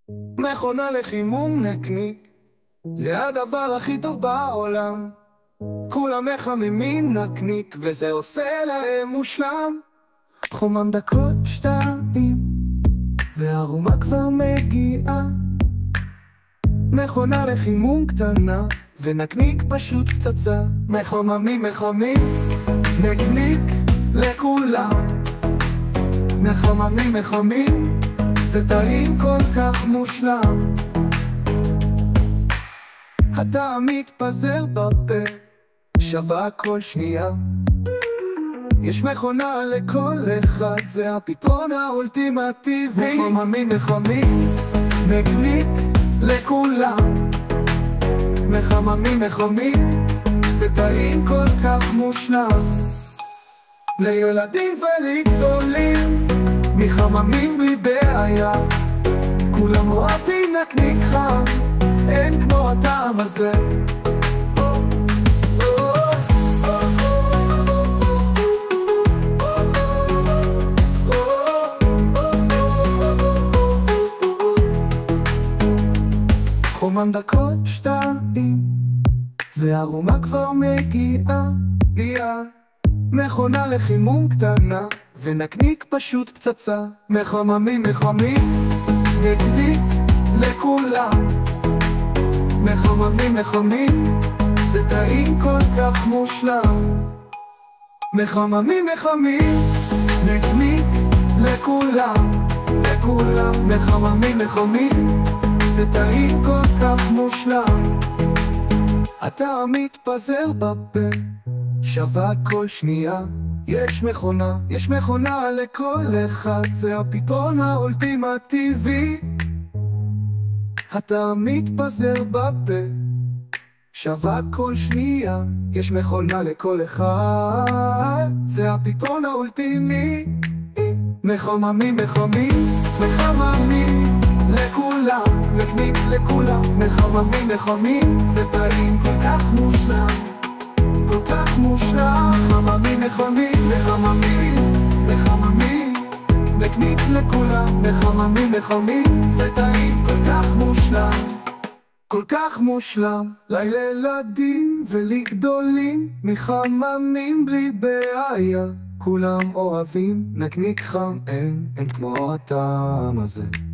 מכונה לחימום נקניק, זה הדבר הכי טוב בעולם. כולם מחממים נקניק וזה עושה להם מושלם. חומם דקות 2 והרומה כבר מגיעה. מכונה לחימום קטנה ונקניק פשוט פצצה. מחממים נקניק לכולם. מחממים זה טעים כל כך מושלם. הטעם מתפזר בפה, שווה כל שנייה. יש מכונה לכל אחד, זה הפתרון האולטימטיבי. מחממים נקניק לכולם. מחממים זה טעים כל כך מושלם. לילדים ולגדולים מחממים בלי בעיה. כולם אוהבים נקניק חם, אין כמו הטעם הזה. חומם דקות 2 והרומה כבר מגיעה. מכונה לחימום קטנה ונקניק פשוט פצצה. מחממים נקניק לכולם. מחממים זה טעים כל כך מושלם. מחממים נקניק לכולם. מחממים זה טעים כל כך מושלם. הטעם מתפזר בפה, שווה כל שנייה. יש מכונה לכל אחד, זה הפתרון האולטימטיבי. הטעם מתפזר בפה, שווה כל שנייה. יש מכונה לכל אחד, זה הפתרון האולטימי. מחממים לכולם, נקניק לכולם. מחממים זה טעים כל כך מושלם. כל כך מושלם. מחממים נקניק לכולם. מחממים זה טעים כל כך מושלם. כל כך מושלם. לילדים ולגדולים מחממים בלי בעיה. כולם אוהבים נקניק חם, אין כמו הטעם הזה.